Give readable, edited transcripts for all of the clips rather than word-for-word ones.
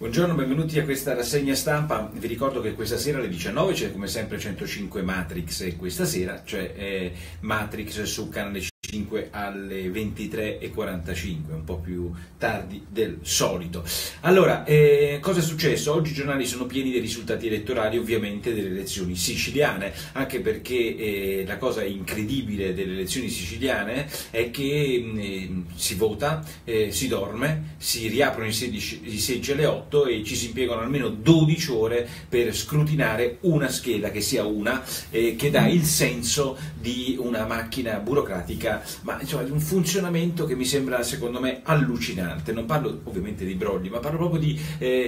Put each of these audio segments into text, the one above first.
Buongiorno, benvenuti a questa rassegna stampa. Vi ricordo che questa sera alle 19 c'è come sempre 105 Matrix e questa sera c'è Matrix su Canale 5 alle 23:45, un po' più tardi del solito. Allora, cosa è successo? Oggi i giornali sono pieni dei risultati elettorali, ovviamente delle elezioni siciliane, anche perché la cosa incredibile delle elezioni siciliane è che si vota, si dorme, si riaprono i seggi alle 8 e ci si impiegano almeno 12 ore per scrutinare una scheda, che sia una, che dà il senso di una macchina burocratica, ma insomma di un funzionamento che mi sembra, secondo me, allucinante. Non parlo ovviamente di brogli, ma parlo proprio di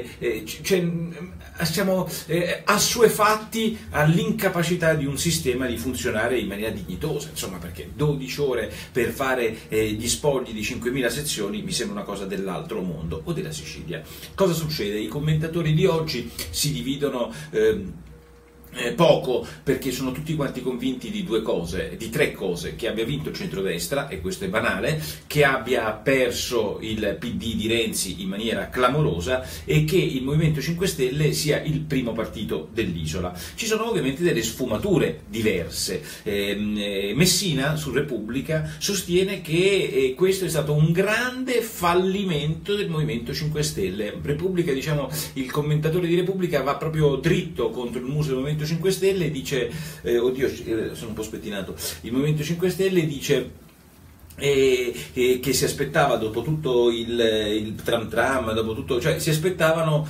siamo assuefatti all'incapacità di un sistema di funzionare in maniera dignitosa, insomma, perché 12 ore per fare gli spogli di 5.000 sezioni mi sembra una cosa dell'altro mondo o della Sicilia. Cosa succede? I commentatori di oggi si dividono poco, perché sono tutti quanti convinti di due cose, di tre cose: che abbia vinto il centrodestra, e questo è banale, che abbia perso il PD di Renzi in maniera clamorosa e che il Movimento 5 Stelle sia il primo partito dell'isola. Ci sono ovviamente delle sfumature diverse. Messina su Repubblica sostiene che questo è stato un grande fallimento del Movimento 5 Stelle. Repubblica, diciamo, il commentatore di Repubblica va proprio dritto contro il muso del Movimento 5 Stelle, dice, sono un po' spettinato, il Movimento 5 Stelle dice che si aspettava, dopo tutto il tram dopo tutto, cioè si aspettavano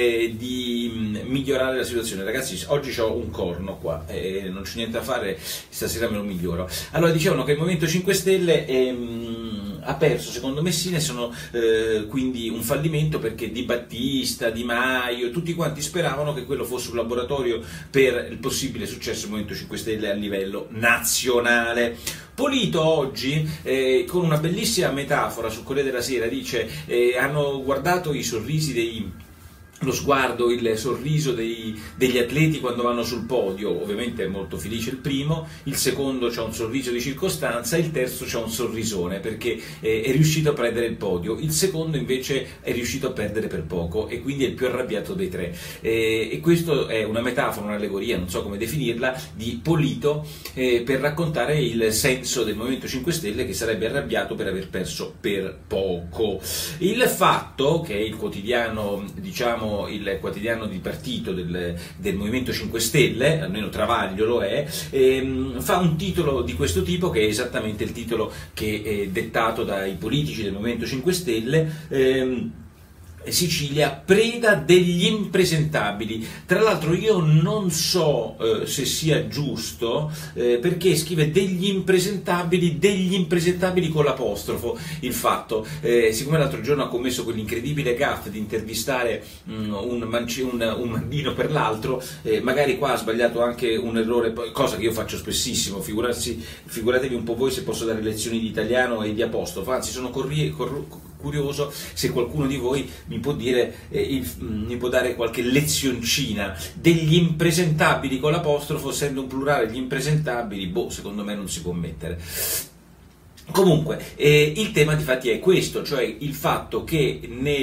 di migliorare la situazione. Ragazzi, oggi ho un corno qua, non c'è niente da fare, stasera me lo miglioro. Allora, dicevano che il Movimento 5 Stelle ha perso, secondo Messina, sono quindi un fallimento, perché Di Battista, Di Maio, tutti quanti speravano che quello fosse un laboratorio per il possibile successo del Movimento 5 Stelle a livello nazionale. Polito oggi, con una bellissima metafora sul Corriere della Sera, dice hanno guardato i sorrisi lo sguardo, il sorriso degli atleti quando vanno sul podio. Ovviamente è molto felice il primo, il secondo c'ha un sorriso di circostanza, il terzo c'ha un sorrisone perché è riuscito a prendere il podio, il secondo invece è riuscito a perdere per poco e quindi è il più arrabbiato dei tre. E questo è una metafora, un'allegoria, non so come definirla, di Polito per raccontare il senso del Movimento 5 Stelle, che sarebbe arrabbiato per aver perso per poco. Il Fatto, che è il quotidiano, diciamo, il quotidiano di partito del Movimento 5 Stelle, almeno Travaglio lo è, fa un titolo di questo tipo, che è esattamente il titolo che è dettato dai politici del Movimento 5 Stelle. Sicilia, preda degli impresentabili. Tra l'altro io non so se sia giusto, perché scrive degli impresentabili con l'apostrofo. Il Fatto, siccome l'altro giorno ha commesso quell'incredibile gaffe di intervistare un bambino per l'altro, magari qua ha sbagliato anche un errore, cosa che io faccio spessissimo, figuratevi un po' voi se posso dare lezioni di italiano e di apostrofo. Anzi, sono curioso se qualcuno di voi mi può dire, mi può dare qualche lezioncina degli impresentabili con l'apostrofo, essendo un plurale gli impresentabili, secondo me non si può mettere. Comunque, il tema di fatti è questo, cioè il fatto che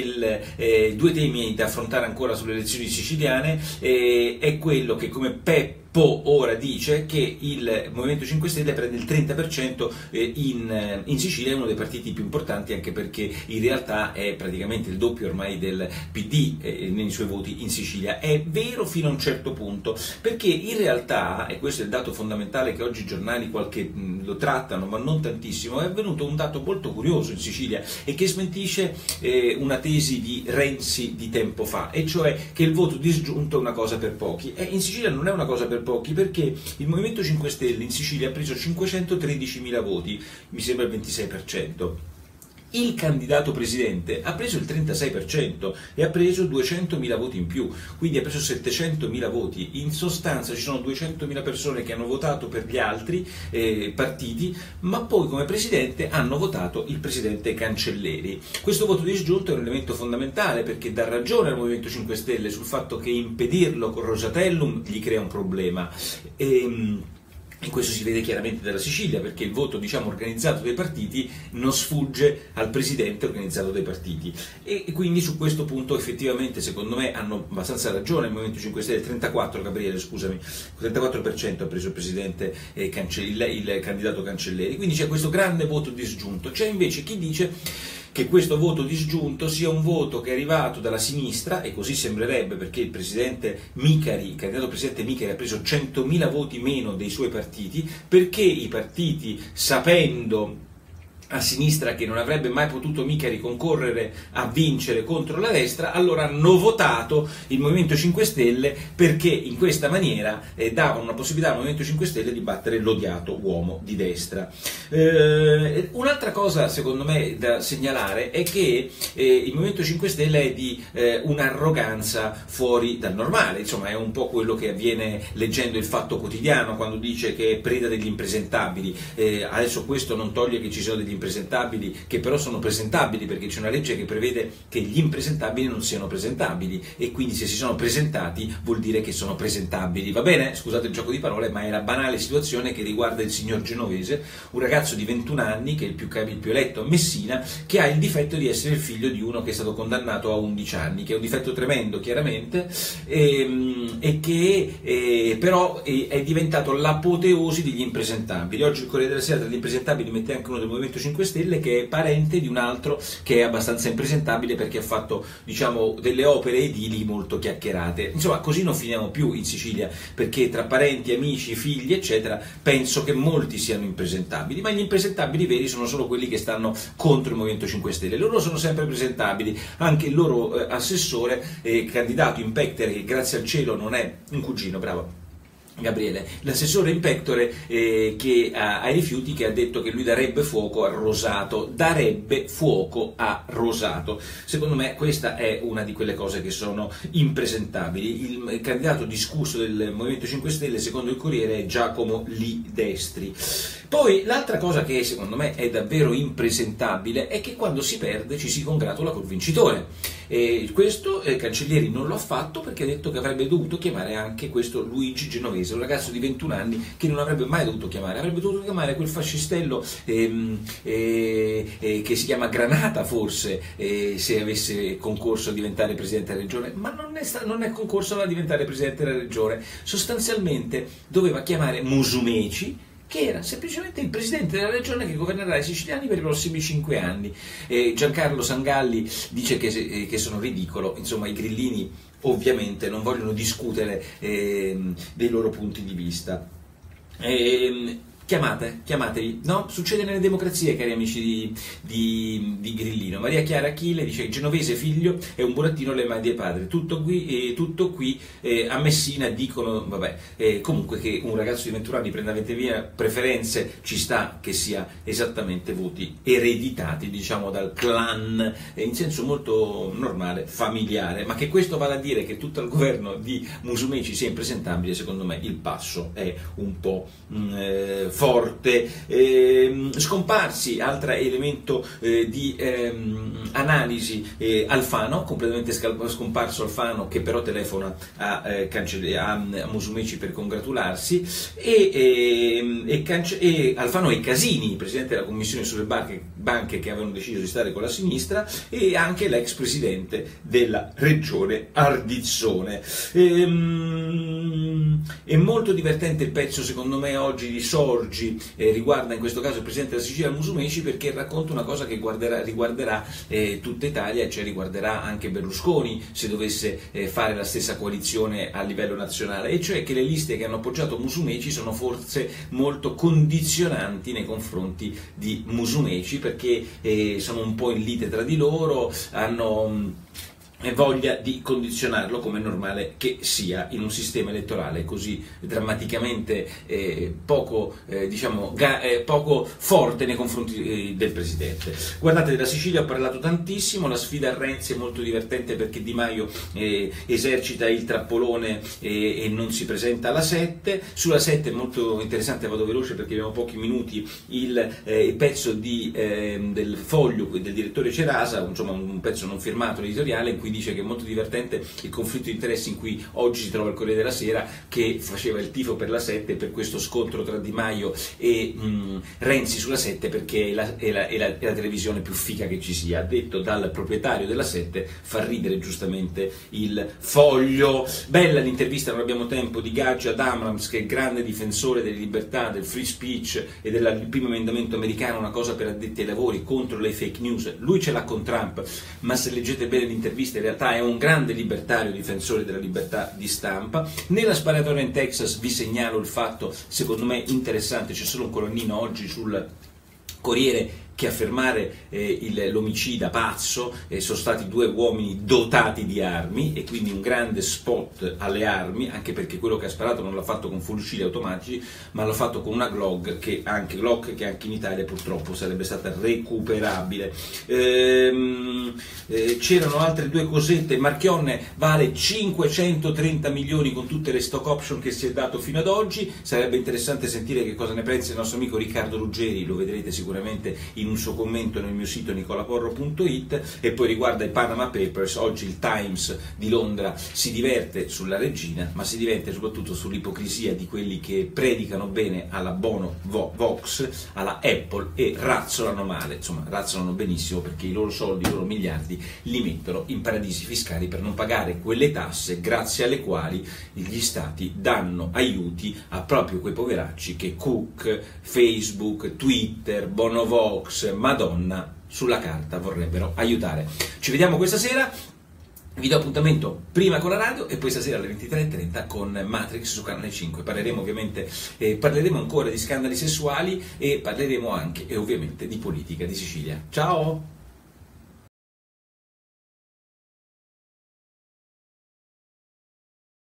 due temi da affrontare ancora sulle elezioni siciliane è quello che, come Peppo ora dice, che il Movimento 5 Stelle prende il 30% in Sicilia, è uno dei partiti più importanti, anche perché in realtà è praticamente il doppio ormai del PD nei suoi voti in Sicilia. È vero fino a un certo punto, perché in realtà, e questo è il dato fondamentale che oggi i giornali lo trattano, ma non tantissimo, è avvenuto un dato molto curioso in Sicilia e che smentisce una tesi di Renzi di tempo fa, e cioè che il voto disgiunto è una cosa per pochi. In Sicilia non è una cosa per pochi, perché il Movimento 5 Stelle in Sicilia ha preso 513.000 voti, mi sembra il 26%. Il candidato presidente ha preso il 36% e ha preso 200.000 voti in più, quindi ha preso 700.000 voti. In sostanza ci sono 200.000 persone che hanno votato per gli altri partiti, ma poi come presidente hanno votato il presidente Cancelleri. Questo voto disgiunto è un elemento fondamentale, perché dà ragione al Movimento 5 Stelle sul fatto che impedirlo con Rosatellum gli crea un problema. E questo si vede chiaramente dalla Sicilia, perché il voto, diciamo, organizzato dai partiti non sfugge al presidente organizzato dai partiti. E quindi su questo punto effettivamente, secondo me, hanno abbastanza ragione il Movimento 5 Stelle, 34% ha preso il presidente il candidato Cancelleri, quindi c'è questo grande voto disgiunto. C'è invece chi dice che questo voto disgiunto sia un voto che è arrivato dalla sinistra, e così sembrerebbe, perché il candidato presidente Micari ha preso 100.000 voti meno dei suoi partiti, perché i partiti, sapendo a sinistra che non avrebbe mai potuto Micari concorrere a vincere contro la destra, allora hanno votato il Movimento 5 Stelle, perché in questa maniera davano una possibilità al Movimento 5 Stelle di battere l'odiato uomo di destra. Un'altra cosa secondo me da segnalare è che il Movimento 5 Stelle è di un'arroganza fuori dal normale, insomma è un po' quello che avviene leggendo il Fatto Quotidiano, quando dice che è preda degli impresentabili. Adesso questo non toglie che ci siano degli impresentabili che però sono presentabili, perché c'è una legge che prevede che gli impresentabili non siano presentabili, e quindi se si sono presentati vuol dire che sono presentabili, va bene? Scusate il gioco di parole, ma è la banale situazione che riguarda il signor Genovese, un ragazzo di 21 anni che è il più eletto a Messina, che ha il difetto di essere il figlio di uno che è stato condannato a 11 anni, che è un difetto tremendo chiaramente, e che però è diventato l'apoteosi degli impresentabili. Oggi il Corriere della Sera tra gli impresentabili mette anche uno del Movimento 5 Stelle che è parente di un altro che è abbastanza impresentabile perché ha fatto, diciamo, delle opere edili molto chiacchierate. Insomma, così non finiamo più in Sicilia, perché tra parenti, amici, figli eccetera penso che molti siano impresentabili, ma gli impresentabili veri sono solo quelli che stanno contro il Movimento 5 Stelle. Loro sono sempre presentabili, anche il loro assessore, candidato in pectore, che grazie al cielo non è un cugino, bravo Gabriele, l'assessore in pectore che ai rifiuti, che ha detto che lui darebbe fuoco a Rosato. Secondo me questa è una di quelle cose che sono impresentabili. Il candidato discusso del Movimento 5 Stelle, secondo il Corriere, è Giacomo Lidestri. Poi l'altra cosa che secondo me è davvero impresentabile è che quando si perde ci si congratula col vincitore. Questo Cancelleri non lo ha fatto, perché ha detto che avrebbe dovuto chiamare anche questo Luigi Genovese, un ragazzo di 21 anni che non avrebbe mai dovuto chiamare, avrebbe dovuto chiamare quel fascistello che si chiama Granata forse, se avesse concorso a diventare Presidente della Regione, ma non è concorso a diventare Presidente della Regione, sostanzialmente doveva chiamare Musumeci, che era semplicemente il presidente della regione che governerà i siciliani per i prossimi 5 anni. Giancarlo Sangalli dice che sono ridicolo, insomma i grillini ovviamente non vogliono discutere dei loro punti di vista. Chiamatevi, no? Succede nelle democrazie, cari amici di Grillino. Maria Chiara Achille dice: Genovese figlio è un burattino alle mani dei padri. Tutto qui a Messina dicono, vabbè, comunque che un ragazzo di 21 anni prenda 20 via preferenze, ci sta che sia esattamente voti ereditati, diciamo, dal clan, in senso molto normale, familiare, ma che questo vada a dire che tutto il governo di Musumeci sia impresentabile, secondo me il passo è un po' forte. Scomparsi, altro elemento di analisi, Alfano, completamente scomparso Alfano, che però telefona a Musumeci per congratularsi, e Alfano e Casini, presidente della commissione sulle banche, che avevano deciso di stare con la sinistra, e anche l'ex presidente della regione Ardizzone. È molto divertente il pezzo, secondo me, oggi di Sorgi, riguarda in questo caso il presidente della Sicilia Musumeci, perché racconta una cosa che riguarderà tutta Italia, e cioè riguarderà anche Berlusconi se dovesse fare la stessa coalizione a livello nazionale, e cioè che le liste che hanno appoggiato Musumeci sono forse molto condizionanti nei confronti di Musumeci, perché sono un po' in lite tra di loro, hanno voglia di condizionarlo, come è normale che sia in un sistema elettorale così drammaticamente poco forte nei confronti del Presidente. Guardate, della Sicilia ho parlato tantissimo, la sfida a Renzi è molto divertente perché Di Maio esercita il trappolone e non si presenta alla 7, sulla 7 è molto interessante, vado veloce perché abbiamo pochi minuti, il pezzo del Foglio del direttore Cerasa, insomma un pezzo non firmato editoriale in cui cui dice che è molto divertente il conflitto di interessi in cui oggi si trova il Corriere della Sera, che faceva il tifo per la 7 per questo scontro tra Di Maio e Renzi sulla 7 perché è la televisione più figa che ci sia, detto dal proprietario della 7, fa ridere giustamente il Foglio. Bella l'intervista, non abbiamo tempo, di Gaggia ad Abrams, che è grande difensore delle libertà, del free speech e del primo emendamento americano, una cosa per addetti ai lavori, contro le fake news. Lui ce l'ha con Trump, ma se leggete bene l'intervista in realtà è un grande libertario difensore della libertà di stampa. Nella sparatoria in Texas vi segnalo il fatto, secondo me interessante, c'è solo un colonnino oggi sul Corriere che a fermare l'omicida pazzo sono stati 2 uomini dotati di armi, e quindi un grande spot alle armi, anche perché quello che ha sparato non l'ha fatto con fucili automatici, ma l'ha fatto con una Glock che anche in Italia purtroppo sarebbe stata recuperabile. C'erano altre 2 cosette. Marchionne vale 530 milioni con tutte le stock option che si è dato fino ad oggi. Sarebbe interessante sentire che cosa ne pensa il nostro amico Riccardo Ruggeri, lo vedrete sicuramente in un suo commento nel mio sito nicolaporro.it. E poi riguarda i Panama Papers, oggi il Times di Londra si diverte sulla regina, ma si diverte soprattutto sull'ipocrisia di quelli che predicano bene alla Bono Vox, alla Apple, e razzolano male, insomma razzolano benissimo, perché i loro soldi, i loro miliardi li mettono in paradisi fiscali per non pagare quelle tasse grazie alle quali gli stati danno aiuti a proprio quei poveracci che Cook, Facebook, Twitter, Bono Vox, Madonna sulla carta vorrebbero aiutare. Ci vediamo questa sera, vi do appuntamento prima con la radio e poi stasera alle 23:30 con Matrix su Canale 5. Parleremo ovviamente, parleremo ancora di scandali sessuali e parleremo anche ovviamente di politica di Sicilia. Ciao!